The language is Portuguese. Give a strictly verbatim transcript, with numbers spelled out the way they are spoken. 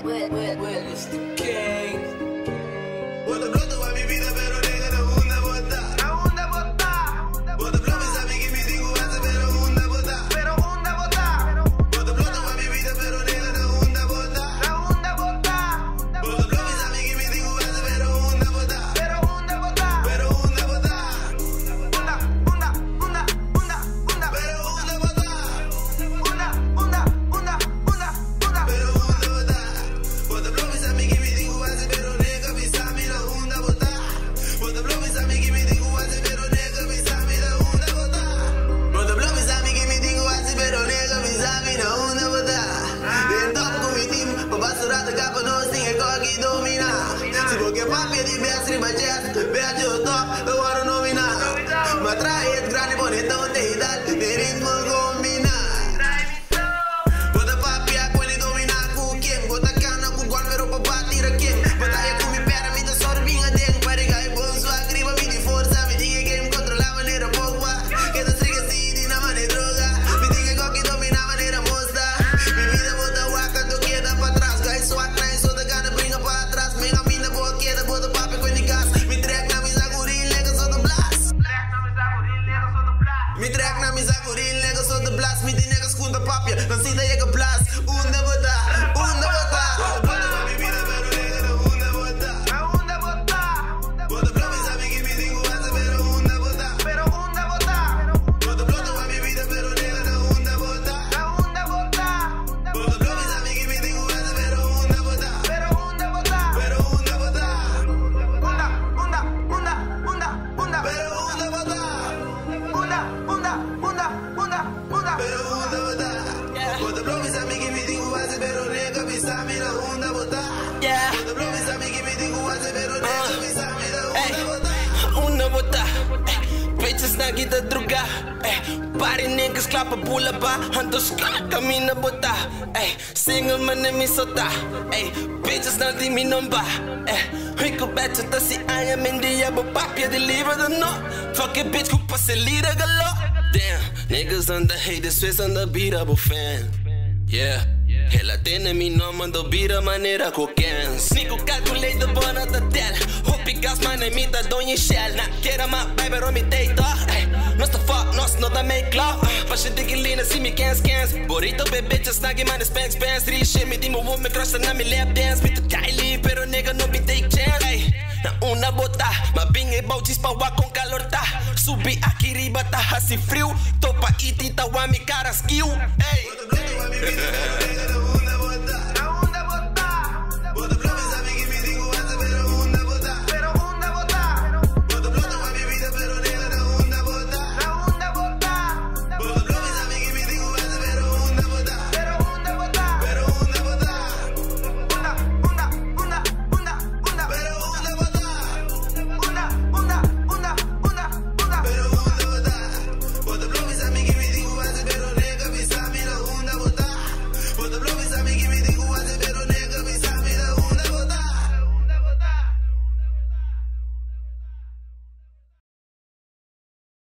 Well, well, well, it's the king. Bota pronto a mi vida, pero nega na onda bota. Na onda bota. Bota pronto, sabe que me digo antes, pero onda bota. Pero onda bota. Bota pronto a mi vida, pero nega na onda bota. Na onda bota. Bota pronto, sabe que me digo antes, pero onda bota. Pero onda bota. Pero onda bota. Onda, onda, onda, onda, onda. Pero onda bota. Onda, onda, onda, onda, onda. Pero onda bota. Bota pronto, sabe que me digo antes, pero nega me sabe na onda bota. Bota pronto, sabe que me digo antes, pero nega me sabe na onda bota. Bota pronto, sabe que me digo antes, pero nega me sabe na onda bota. Vem top com o time, pra basurar da capa nós tem é que domina. Se qualquer papo é de mestre, mas é perde o top, eu quero nominar. Mas trai é grande, bonitão, tem idade, tem ritmo combinar. Bota papo é quando dominar com o Kim, bota cana com o gol, pero pra bater a Kim. Batalha com mi pera, me dá sorbinha dentro, para ligar e bom sua gripa, me de força, me diga game, controlar a maneira boa. Que das trigas de na maneira droga, me diga que domina a maneira mostra. Mi vida bota waka, tu queda pra trás, guys, swag, nice, só da gana, brinca pra trás. Mega mina, boa queda, bota papo com o gás. Me track na misa goril, nega, sou do blast. Me track na misa goril, nega, sou do blast. Me tem nega, escuta papia, não se daí que blast. Onda bota, onda bota. Bota pra mi vida, pero nega, na onda bota. Na onda bota. Bota pra mim, sabe que me digo antes, pero onda bota. Pero onda bota. Bota pronto pra mi vida, pero nega, na onda bota. Na onda bota. Bota pra mim, sabe que me digo antes, pero onda bota. Pero onda bota. Pero onda bota. Onda, onda, onda, onda, onda. Pero onda bota. Onda, onda, onda, onda, onda. Pero onda bota. Bota pra mim, sabe que me digo antes, pero nega, me sabe na onda bota. Yeah. Bota pra mim, sabe que me digo antes, pero nega, me sabe na onda bota. Una bota, eh, bitches na kita druga, eh, party niggas klappa pula ba, ando skak kami na bota, eh, single man na mi sota, eh, bitches na di mi number, eh, rico beto ta si aya mendia bo papia deliver the no, fuck it bitch kupa se lira galo, damn, niggas on the hate, the Swiss on the beatable fan, yeah. Ela tem mi nome, do bira maneira qualquer. Sneako calculate the bona da tel. Hope gas man e mi da donha shell. Na queira ma baby ro mi deita. Nós tá fuck, nós não da make love. Fashion digilina se mi cans cans. Burrito bebê just snaggy man spanks pants. Real shit me dimo wo me crush na mi lap dance. Me to Kylie pero nigga no me take chance. Ay, na una bota, ma bing e bautis pa wa com calor tá. Subi aqui riba tá assim frio. Topa iti tá wa mi cara skill. Ay. Bota pronto pra mi vida, pero